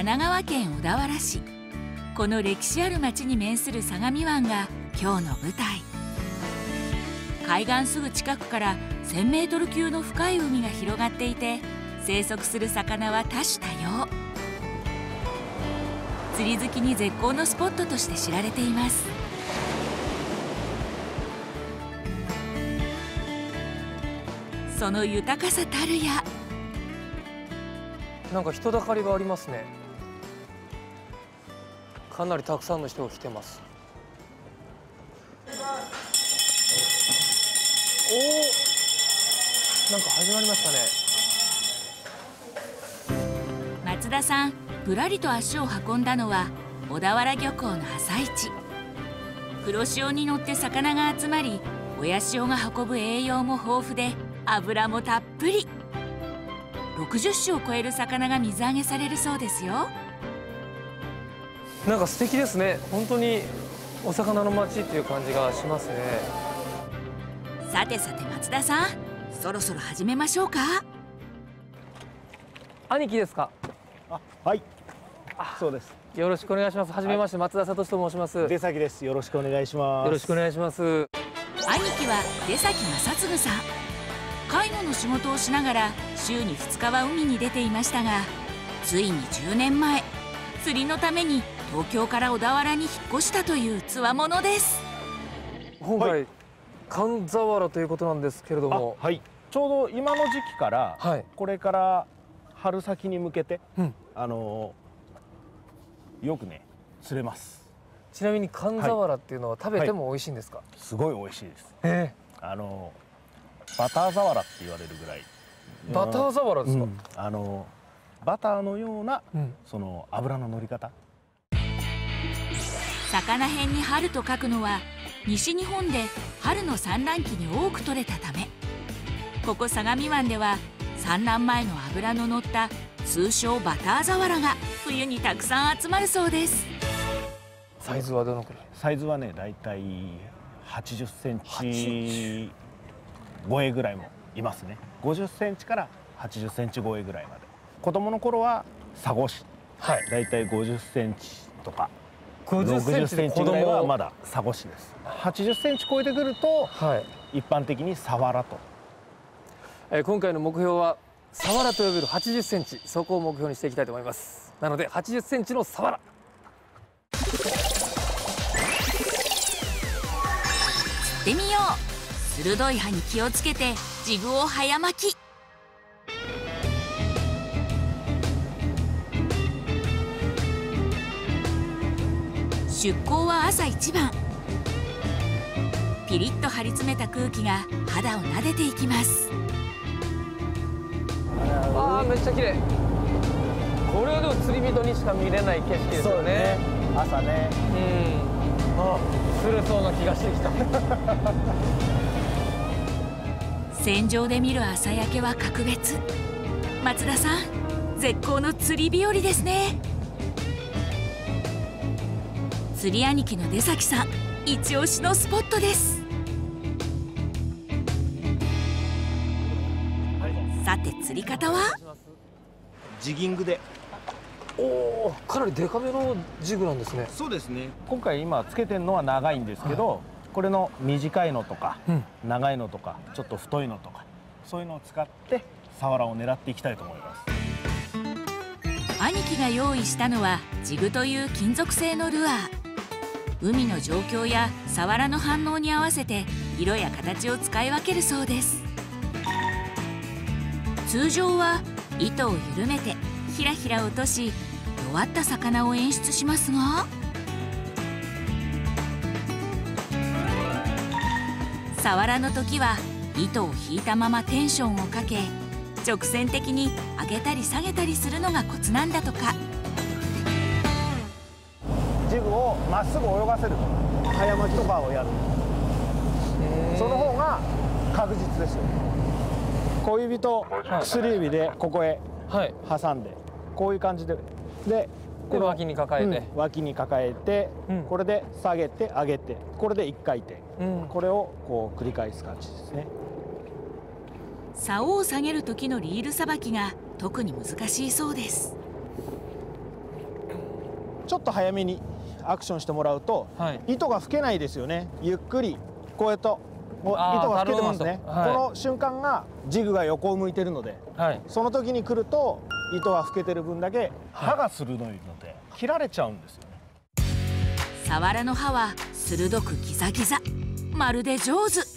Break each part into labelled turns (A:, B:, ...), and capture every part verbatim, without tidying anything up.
A: 奈川県小田原市。この歴史ある町に面する相模湾が今日の舞台。海岸すぐ近くからせんメートル級の深い海が広がっていて、生息する魚は多種多様。釣り好きに絶好のスポットとして知られています。その豊かさたるや、
B: なんか人だかりがありますね。かなりたくさんの人が来てます。おお、なんか始まりましたね。
A: 松田さん、ぶらりと足を運んだのは小田原漁港の朝市。黒潮に乗って魚が集まり、親潮が運ぶ栄養も豊富で脂もたっぷり。ろくじゅっ種を超える魚が水揚げされるそうですよ。
B: なんか素敵ですね。本当にお魚の町っていう感じがしますね。
A: さてさて松田さん、そろそろ始めましょうか。
B: 兄貴ですか？
C: あ、はい。あ、そうです。
B: よろしくお願いします。はじめまして、はい、松田聡と申します。
C: 出崎です。よろしくお願いします。
B: よろしくお願いします。
A: 兄貴は出崎正嗣さん。介護の仕事をしながら週にふつかは海に出ていましたが、ついにじゅうねんまえ、釣りのために東京から小田原に引っ越したというつわものです。
B: 今回、
C: はい、
B: 寒ザワラということなんですけれども、
C: はい、ちょうど今の時期から、はい、これから春先に向けて、うん、あのよくね釣れます。
B: ちなみに寒ザワラっていうのは食べても美味しいんですか？はい、
C: すごい美味しいです。
B: え
C: ー、あのバターザワラって言われるぐらい。
B: バターザワラですか？うん、
C: あのバターのような、うん、その油の乗り方。
A: 魚辺に春と書くのは西日本で春の産卵期に多く取れたため、ここ相模湾では産卵前の脂の乗った通称バターザワラが冬にたくさん集まるそうです。
B: サイズはどのくらい？
C: サイズはね、だいたいはちじゅっセンチ超えぐらいもいますね。ごじゅっセンチからはちじゅっセンチ超えぐらいまで。子供の頃はサゴシ、はい、だいたいごじゅっセンチとかろくじゅっセンチぐらいはまだサゴシです。はちじゅっセンチ超えてくると、はい、一般的にサワラと。
B: えー、今回の目標はサワラと呼べるはちじゅっセンチ、そこを目標にしていきたいと思います。なのではちじゅっセンチのサワラ。
A: 釣ってみよう。鋭い歯に気をつけてジグを早巻き。出港は朝一番。ピリッと張り詰めた空気が肌を撫でていきます。
B: あー、めっちゃ綺麗。これはでも釣り人にしか見れない景色ですよね。ね、
C: 朝ね。
B: うん。あ、釣れそうな気がしてきた。
A: 船上で見る朝焼けは格別。松田さん、絶好の釣り日和ですね。釣り兄貴の出崎さん、一押しのスポットです。さて釣り方は
C: ジギングで。
B: おお、かなりデカめのジグなんですね。
C: そうですね。今回今つけてるのは長いんですけど、はい、これの短いのとか、うん、長いのとかちょっと太いのとか、そういうのを使ってサワラを狙っていきたいと思います。
A: 兄貴が用意したのはジグという金属製のルアー。海の状況やサワラの反応に合わせて色や形を使い分けるそうです。通常は糸を緩めてひらひら落とし、弱った魚を演出しますが、サワラの時は糸を引いたままテンションをかけ、直線的に上げたり下げたりするのがコツなんだとか。
C: ジグをまっすぐ泳がせる、早巻きとかをやる、その方が確実ですよ。小指と薬指でここへ挟んで、こういう感じで、で
B: これ脇に抱えて、
C: うん、脇に抱えて、うん、これで下げて上げて、これでいっかい転、うん、これをこう繰り返す感じですね。
A: 竿を下げる時のリールさばきが特に難しいそうです。
C: ちょっと早めにアクションしてもらうと、はい、糸が吹けないですよね。ゆっくりこうやって糸が吹けてますね、はい、この瞬間がジグが横を向いてるので、はい、その時に来ると糸が吹けてる分だけ刃が鋭いので切られちゃうんですよね。
A: サワラの刃は鋭くギザギザ、まるで上手。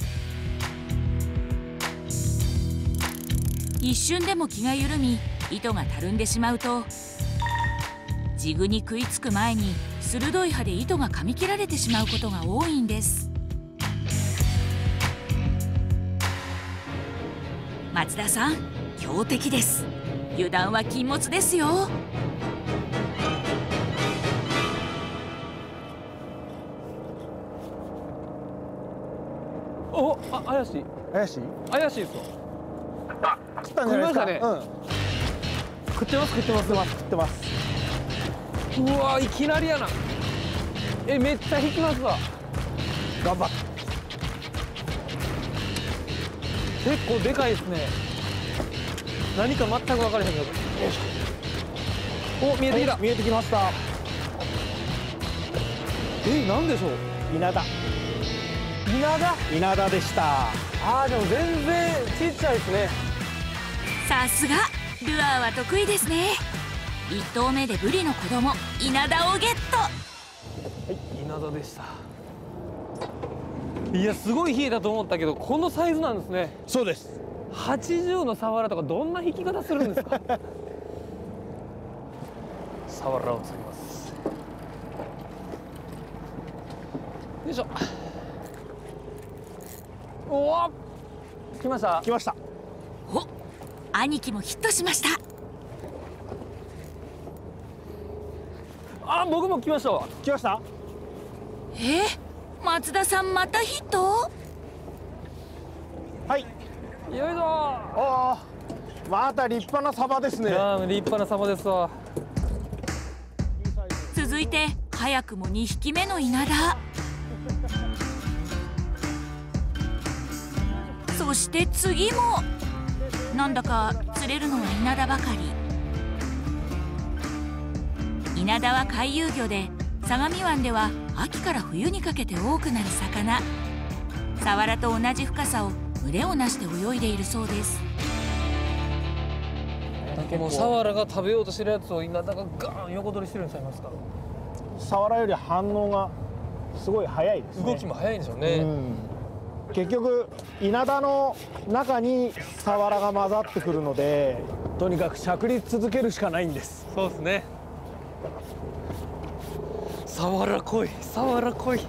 A: 一瞬でも気が緩み糸がたるんでしまうとジグに食いつく前に鋭い刃で糸が噛み切られてしまうことが多いんです。松田さん、強敵です。油断は禁物ですよ。
B: お、あ、怪しい。
C: 怪しい。
B: 怪しいですよ。
C: あ、食ったんじゃないですか。
B: ね、うん。食ってます、食ってます、
C: 食ってます。
B: うわ、いきなりやな。え、めっちゃ引きますわ。
C: 頑張って。
B: 結構でかいですね。何か全く分からへんけど。よいしょ。お、見えてきた。
C: 見えてきました。
B: え、なんでしょう。
C: 稲田。
B: 稲田。
C: 稲田でした。
B: ああ、でも全然ちっちゃいですね。
A: さすがルアーは得意ですね。一投目でブリの子供稲田をゲット。
B: はい、稲田でした。いや、すごい冷えたと思ったけどこのサイズなんですね。
C: そうです。
B: はちじゅうのサワラとかどんな引き方するんですか。サワラを釣ります。よいしょ。おお、来ました。
C: 来ました。
A: お、兄貴もヒットしました。
B: あ、僕も来ましたわ。
C: 来ました。
A: えー、松田さんまたヒット。
C: はい、
B: よいしょ。
C: ああ、また立派なサバですね。
B: あ、立派なサバですわ。
A: 続いて早くもにひきめの稲田。そして次もなんだか釣れるのは稲田ばかり。稲田は回遊魚で相模湾では秋から冬にかけて多くなる魚。サワラと同じ深さを群れをなして泳いでいるそうです。
B: もうサワラが食べようとしてるやつを稲田がガーン横取りしてるんちゃいますか。
C: サワラより反応がすごい早いですね。
B: 動きも早いんでしょうね。うん、
C: 結局稲田の中にサワラが混ざってくるので、とにかくしゃくり続けるしかないんです。
B: そうですね。サワラ来い、サワラ来い。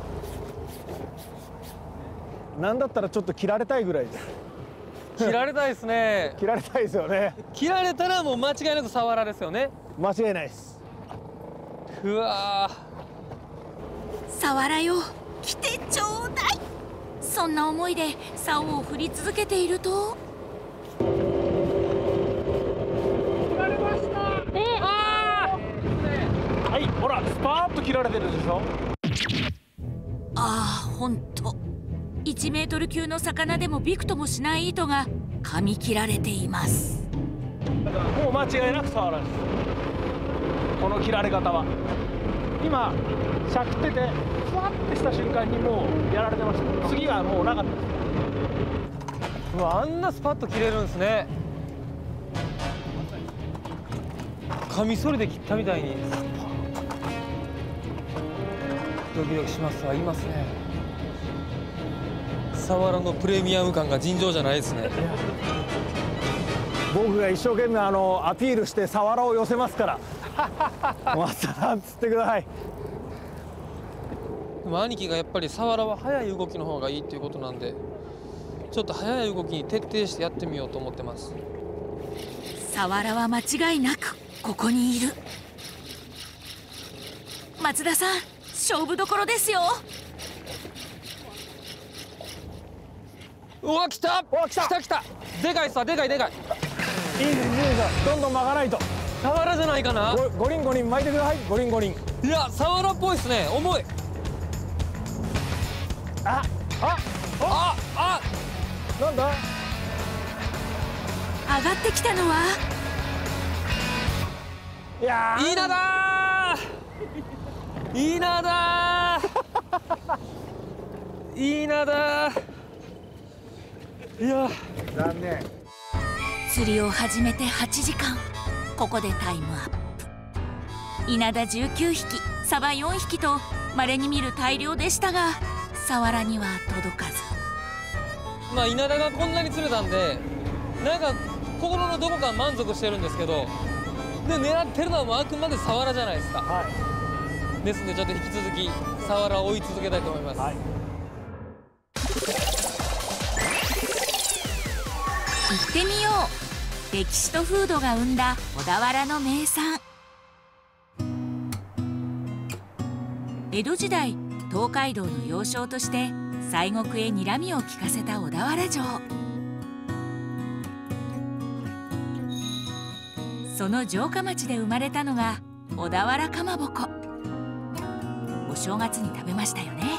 C: なんだったらちょっと切られたいぐらいです。
B: 切られたいですね。
C: 切られたいですよね。
B: 切られたらもう間違いなくサワラですよね。
C: 間違いないです。
B: うわ
A: ー、サワラよ来てちょうだい。そんな思いで竿を振り続けていると、
C: 切られました。
B: あ
C: ー、はい、ほらスパーッと切られてるでしょ。
A: ああ、ほんといちメートル級の魚でもびくともしない糸が噛み切られています。
C: もう間違いなくサワラです。この切られ方は今しゃくっててふわってした瞬間にもうやられてました。次がもうなかったです。
B: うわ、あんなスパッと切れるんですね。カミソリで切ったみたいにドキドキしますわ。いますね。サワラのプレミアム感が尋常じゃないですね。
C: 僕が一生懸命あのアピールしてサワラを寄せますから松田さん釣ってください。
B: でも兄貴がやっぱりサワラは速い動きの方がいいっていうことなんで、ちょっと速い動きに徹底してやってみようと思ってます。
A: サワラは間違いなくここにいる。松田さん、勝負どころですよ。
B: うわ、来た。
C: お、来た
B: 来た来た。でかいさ、でかいでかい。
C: いいです、いいです。どんどん巻かないと。
B: サワラじゃないかな。
C: 五輪五輪巻いてください。五輪五輪。
B: いや、サワラっぽいですね。重い。
C: あ、あ、
B: あ、あ、
C: なんだ。
A: 上がってきたのは。
C: いやー。
B: 稲田ー。 稲田稲田いや
C: 残念。
A: 釣りを始めてはちじかん、ここでタイムアップ。稲田じゅうきゅうひき、サバよんひきと稀に見る大漁でしたが、サワラには届かず。
B: まあ稲田がこんなに釣れたんで、なんか心のどこか満足してるんですけど、で狙ってるのはもうあくまでサワラじゃないですか。
C: はい。
B: ですのでちょっと引き続きサワラを追い続けたいと思います。
C: はい。
A: 行ってみよう。歴史と風土が生んだ小田原の名産。江戸時代、東海道の要衝として西国へ睨みを利かせた小田原城。その城下町で生まれたのが小田原かまぼこ。お正月に食べましたよね。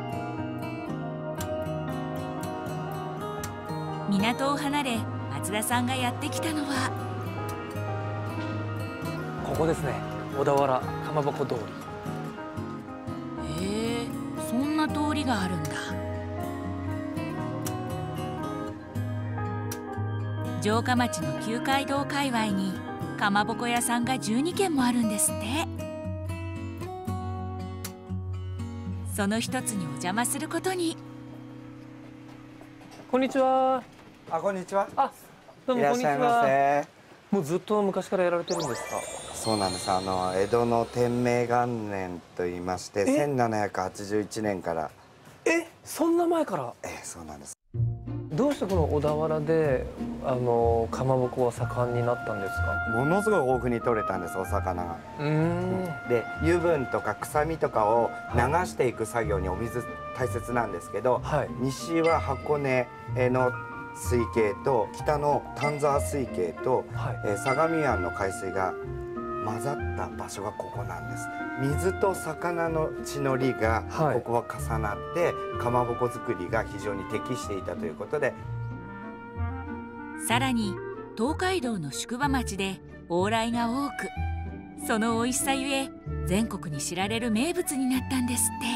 A: 港を離れ松田さんがやってきたのは
B: ここですね。小田原かまぼこ通
A: り。へえ、そんな通りがあるんだ。城下町の旧街道界隈にかまぼこ屋さんがじゅうにけんもあるんですって。その一つにお邪魔することに。
B: こんにちは。
D: あ、こんにちは。
B: あ、どうも
D: いら
B: こんにち
D: っしゃいま
B: は。
D: せ。
B: もうずっと昔からやられてるんですか？
D: そうなんです。あの江戸の天明元年と言いまして、せんななひゃくはちじゅういちねんから。
B: え、そんな前から？
D: え、そうなんです。
B: どうしてこの小田原であのかまぼこは盛んになったんですか？
D: ものすごい豊富に取れたんです、お魚が。
B: うーん。
D: で、油分とか臭みとかを流していく作業にお水大切なんですけど、
B: はい、
D: 西は箱根の水系と北の丹沢水系と、
B: はい、
D: えー相模湾の海水が混ざった場所がここなんです。水と魚の血のりがここは重なって、はい、かまぼこ作りが非常に適していたということで、
A: さらに東海道の宿場町で往来が多く、その美味しさゆえ全国に知られる名物になったんですって。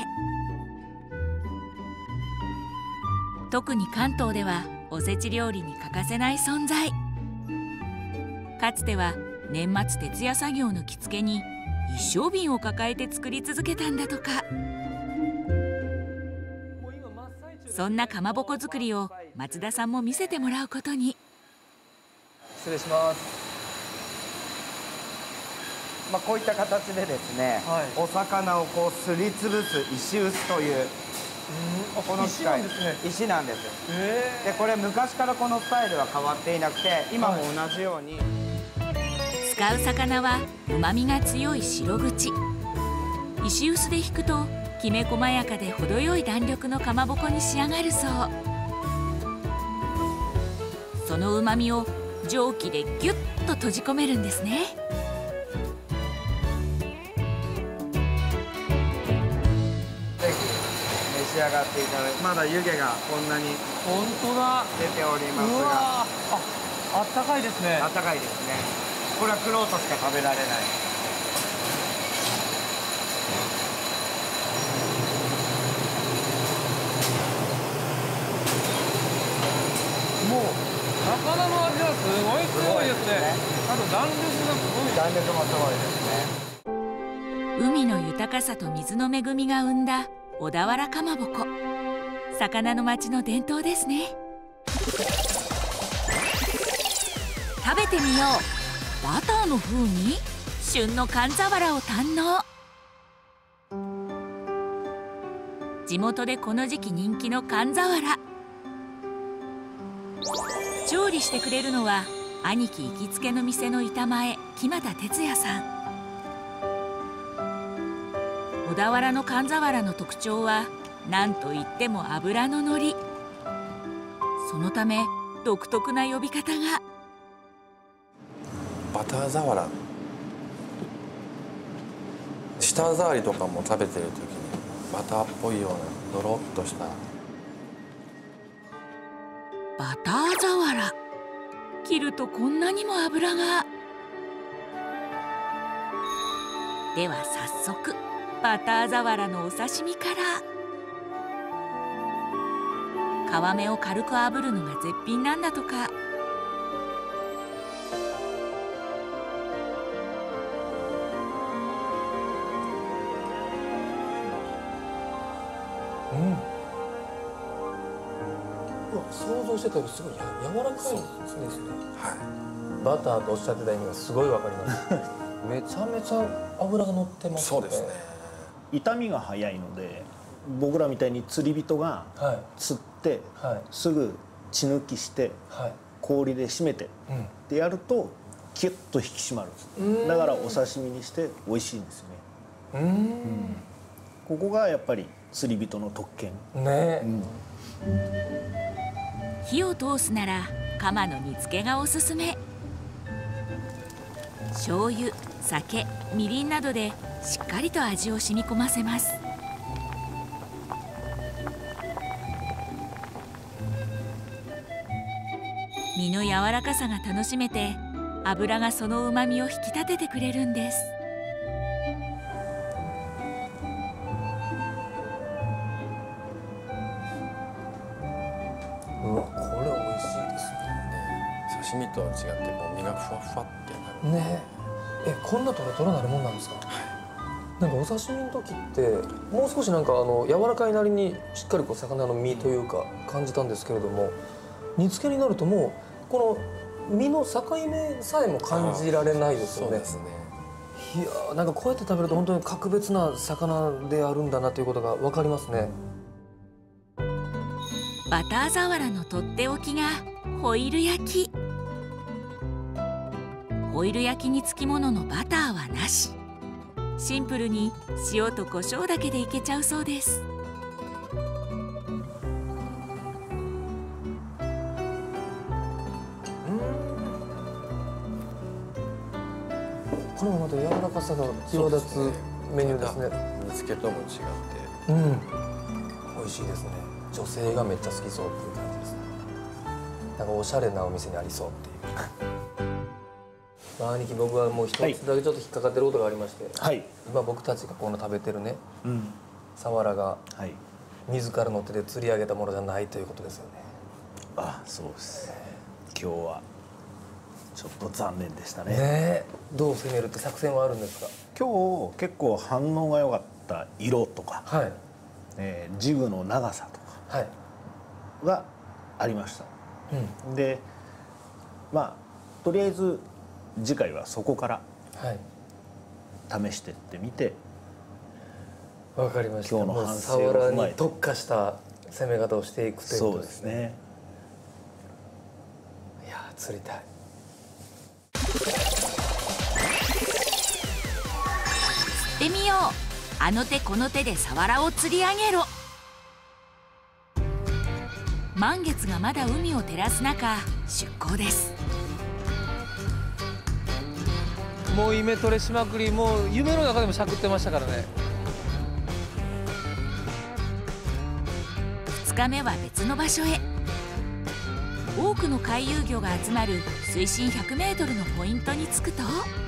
A: 特に関東ではおせち料理に欠かせない存在。かつては年末徹夜作業の着付けに一升瓶を抱えて作り続けたんだとか。そんなかまぼこ作りを松田さんも見せてもらうことに。
B: 失礼します。
D: まあこういった形でですね、はい、お魚をこうすりつぶす石臼という、この機械、石なんですね。石なんです。でこれ昔からこのスタイルは変わっていなくて、今も同じように、はい、
A: 使う魚はうまみが強い白口。石臼で引くときめ細やかで程よい弾力のかまぼこに仕上がるそう。そのうまみを蒸気でギュッと閉じ込めるんですね。
D: ぜひ召し上がっていただいて、まだ湯気がこんなに
B: 本当だ
D: 出ておりますが、
B: あ、あったかいですね。
D: あったかいですね。これはクロートしか食べられない。
B: もう魚の味はすごい強いですね。あと弾力がすごい。
D: 弾力もすごいですね。
A: 海の豊かさと水の恵みが生んだ小田原かまぼこ。魚の町の伝統ですね。食べてみよう。バターの風味、旬の寒ザワラを堪能。地元でこの時期人気の寒ザワラ。調理してくれるのは兄貴行きつけの店の板前、木俣哲也さん。小田原の寒ザワラの特徴は何といっても脂ののり。そのため独特な呼び方が。
E: バターザワラ、舌触りとかも食べてる時にバターっぽいようなドロッとした
A: バターザワラ。切るとこんなにも脂が。では早速バターザワラのお刺身から皮目を軽く炙るのが絶品なんだとか。
E: うん、うわ、想像してたよりすごいや柔らかいですね。はい、バターとおっしゃってた意味がすごいわかりますめちゃめちゃ脂が乗ってますね。そうですね。
C: 傷みが早いので、僕らみたいに釣り人が釣って、はい、すぐ血抜きして、はい、氷で締めて、うん、ってやるとキュッと引き締まるんです。だからお刺身にして美味しいんですよね。うん、うん、ここがやっぱり釣り人の特権ね、うん、
A: 火を通すならカマの煮付けがおすすめ。醤油、酒、みりんなどでしっかりと味を染み込ませます。身の柔らかさが楽しめて、油がその旨味を引き立ててくれるんです。
E: うわ、これ美味しいですね。刺身とは違ってこう身がふわふわってなるね。え、こんなトロトロなるもんなんですか？はい、なんかお刺身の時ってもう少しなんかあの柔らかいなりにしっかりこう魚の身というか感じたんですけれども、煮付けになるともうこの身の境目さえも感じられないですよね。そうですね。いやー、なんかこうやって食べると本当に格別な魚であるんだなということが分かりますね。
A: バターザワラのとっておきがホイル焼き。ホイル焼きにつきもののバターはなし。シンプルに塩と胡椒だけでいけちゃうそうです。
E: これもまた柔らかさが際立つメニューですね。煮付けとも違って、うん、美味しいですね。女性がめっちゃ好きそうっていう感じですね。なんかおしゃれなお店にありそうっていう。まあ、兄貴、僕はもう一つだけちょっと引っかかってることがありまして、はい、今僕たちがこの食べてるね、うん、サワラが自らの手で釣り上げたものじゃないということですよね。
C: あ、そうです。今日はちょっと残念でしたね。
E: ね、どう攻めるって作戦はあるんですか？
C: 今日結構反応が良かった色とか、はい、えー、ジグの長さとかがありました。うん、で、まあとりあえず次回はそこから試してってみて、
E: わかりました。今日の反省を踏まえてサワラに特化した攻め方をしていくということですね。そうですね。いやー、釣りたい。
A: 釣ってみよう。あの手この手でサワラを釣り上げろ。満月がまだ海を照らす中、出港です。
B: もうイメトレしまくり、もう夢の中でもしゃくってましたからね。
A: ふつかめは別の場所へ。多くの回遊魚が集まる水深ひゃくメートルのポイントに着くと、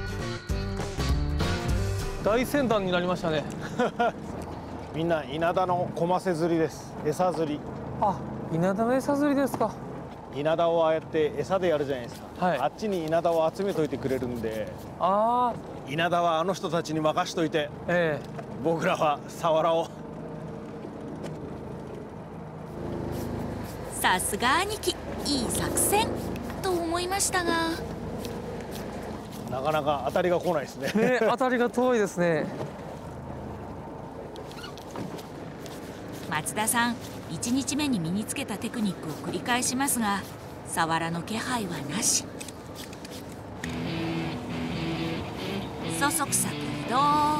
B: 大先端になりましたね
C: みんな稲田のコマセ釣りです。餌釣り。
B: あ、稲田の餌釣りですか。
C: 稲田をああやって餌でやるじゃないですか、はい、あっちに稲田を集めといてくれるんで、ああ、稲田はあの人たちに任しといて、ええ、僕らはサワラを。
A: さすが兄貴、いい作戦と思いましたが、
C: なかなか当たりが来ないですね。
B: ね、当たりが遠いですね。
A: 松田さん、いちにちめに身につけたテクニックを繰り返しますが、サワラの気配はなし。そそくさと移動。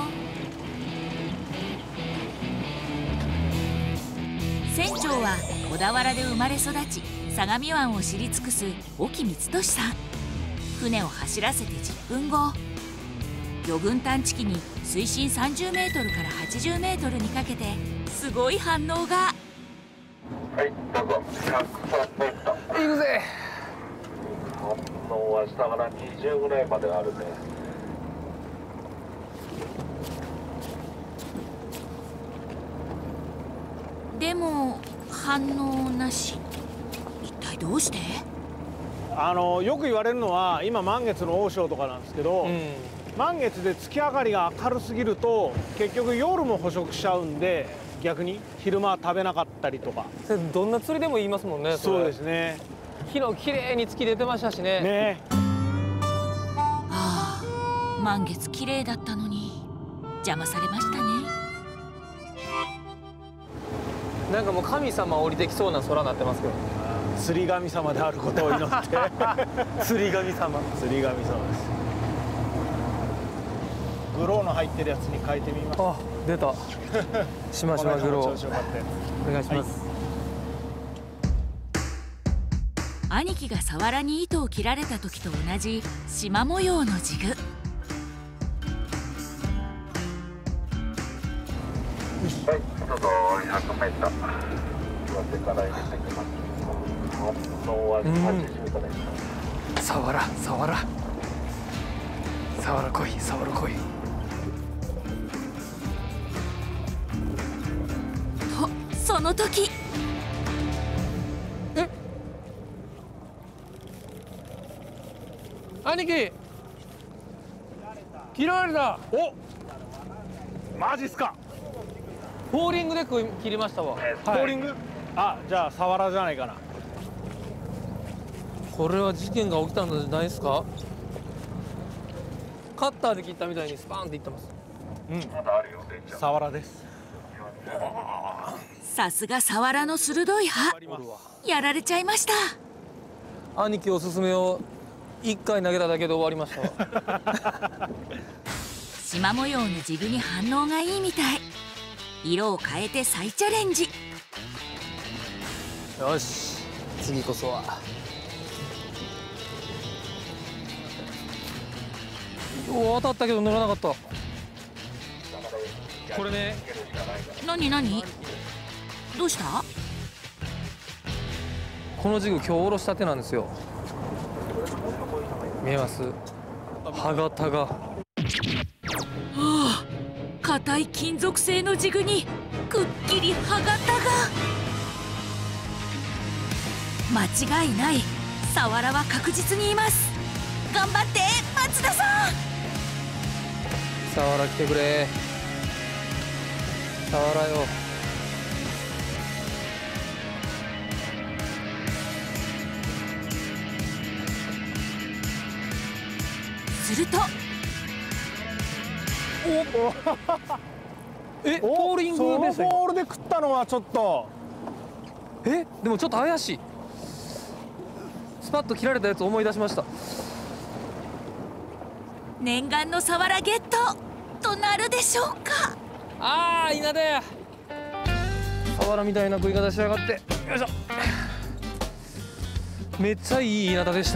A: 船長は小田原で生まれ育ち、相模湾を知り尽くす沖光俊さん。船を走らせてじゅっぷんご、魚群探知機に水深さんじゅうメートルからはちじゅうメートルにかけてすごい反応が。
F: はい、どうぞ。ひゃくさんメートル。
B: いくぜ。
F: 反応は下からにじゅうぐらいまであるね。
A: でも反応なし。一体どうして？
C: あのよく言われるのは今満月の大潮とかなんですけど、うん、満月で月明かりが明るすぎると結局夜も捕食しちゃうんで、逆に昼間は食べなかったりとか。
B: どんな釣りでも言いますもんね。
C: そうですね。
B: 昨日綺麗に月出てましたしね。
C: ね。
A: ああ、満月綺麗だったのに邪魔されましたね。
B: なんかもう神様降りてきそうな空になってますけど。
C: 釣り神様であることを祈って
B: 釣り神様
C: 釣り神様です。グローの入ってるやつに変えてみます。
B: あ、出たしましまグローお願いします、はい。
A: 兄貴がサワラに糸を切られた時と同じ縞模様のジグ。
F: はい、どうぞひゃくメーター岩手から入れてきます。
B: サワラ、サワラ、サワラ来い、サワラ来い。
A: と、その時。
B: え、兄貴、切られた。
C: お、マジっすか。
B: ボーリングで切りましたわ。
C: ボーリング？あ、じゃあサワラじゃないかな。
B: これは事件が起きたんじゃないですか。カッターで切ったみたいにスパーンっていってます。
C: うん、サワラです。
A: さすがサワラの鋭い歯。やられちゃいました。
B: 兄貴おすすめを一回投げただけで終わりましたわ。
A: 縞模様のジグに反応がいいみたい。色を変えて再チャレンジ。
B: よし、次こそは。お、当たったけど乗らなかった。これね。
A: 何何？どうした？
B: このジグ今日下ろしたてなんですよ。見えます？歯型が。は
A: あ、硬い金属製のジグにくっきり歯型が。間違いない。サワラは確実にいます。頑張って松田さん。
B: サワラ来てくれ。サワラよ。
A: すると。
B: おえ、ポーリングで
C: そのボールで食ったのはちょっと。
B: え、でもちょっと怪しい。スパッと切られたやつ思い出しました。
A: 念願のサワラゲットとなるでしょうか。
B: あー、稲田や。サワラみたいな食い方しやがって。よいしょ。めっちゃいい稲田でした。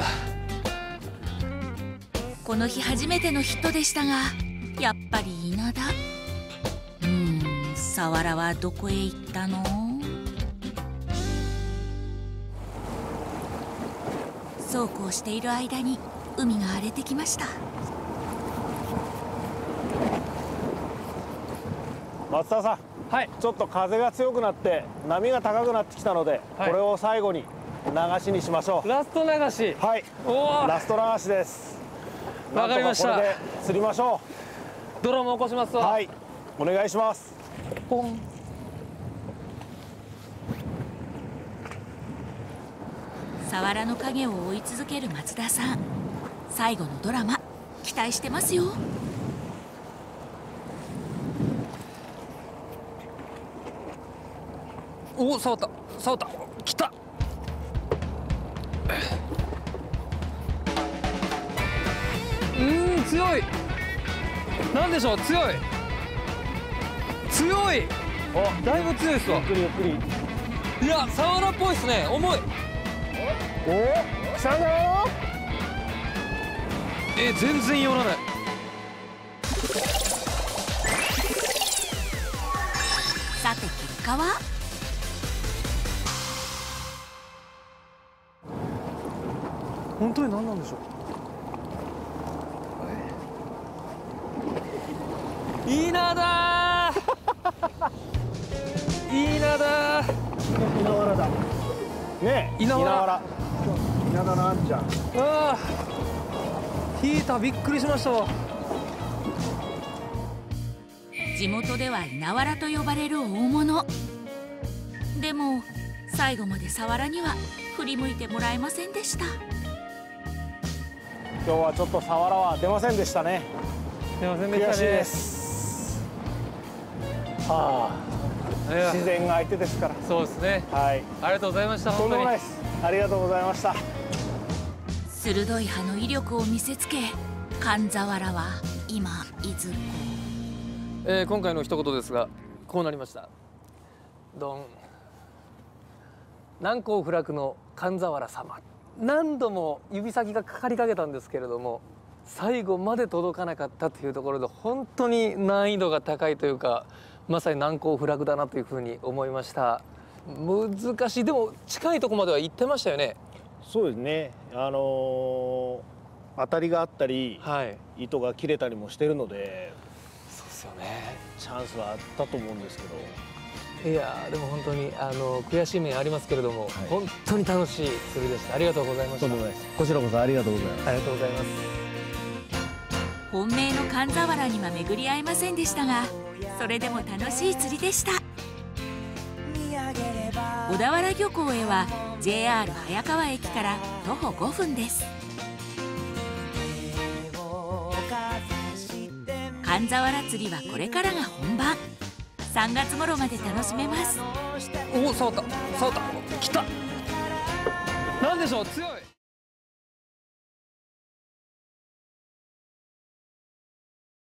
A: この日初めてのヒットでしたが、やっぱり稲田。うーん、サワラはどこへ行ったの？そうこうしている間に海が荒れてきました。
C: 松田さん、はい、ちょっと風が強くなって波が高くなってきたので、はい、これを最後に流しにしましょう。
B: ラスト流し。
C: はい、おラスト流しです。
B: わかりました。
C: これで釣りましょ
B: う。ドラム起こしますわ。
C: はい、お願いします。
B: ポン。
A: サワラの影を追い続ける松田さん。最後のドラマ期待してますよ。
B: おお、触った触った。来た。うーん、強い。なんでしょう、強い強い。お、だいぶ強いですわ。
C: ゆっくりゆっくり。
B: いや、サワラっぽいですね。重い。
C: おお、来たんだよ。
B: え、全然寄らない。
A: さて結果は？
B: 本当に何なんでしょう。稲田ー。 稲田
C: 稲わらだねえ、
B: 稲わら
C: 稲田のあんちゃん。
B: ああ引いた、びっくりしましたわ。
A: 地元では稲わらと呼ばれる大物。でも最後までサワラには振り向いてもらえませんでした。
C: 今日はちょっとサワラは出ませんでしたね。
B: すいませんでしたね。
C: 悔しいです。はあ、
B: いや
C: 自然が相手ですから。
B: そうですね。
C: はい。
B: ありがとうございました。
C: とんでもない
B: に
C: です。ありがとうございました。
A: 鋭い歯の威力を見せつけ、寒ザワラは今いずこ。
B: えー、今回の一言ですがこうなりました。ドン。難攻不落の寒ザワラ様。何度も指先がかかりかけたんですけれども、最後まで届かなかったというところで本当に難易度が高いというか、まさに難攻不落だなというふうに思いました。難しい。でも近いところまでは行ってましたよね。
C: そうですね。あのー、当たりがあったり、
B: はい、
C: 糸が切れたりもしてるので、
B: そうですよね。
C: チャンスはあったと思うんですけど。
B: いやーでも本当にあの悔しい面ありますけれども、はい、本当に楽しい釣りでした。ありがとうございました。
C: とんでもないです。こちらこそありがとうございます。
B: ありがとうございます。
A: 本命の寒ザワラには巡り合いませんでしたが、それでも楽しい釣りでした。小田原漁港へは ジェイアール 早川駅から徒歩ごふんです。寒ザワラ釣りはこれからが本番。さんがつ頃まで楽しめます。
B: おお、触った触った、来た。なんでしょう、強い。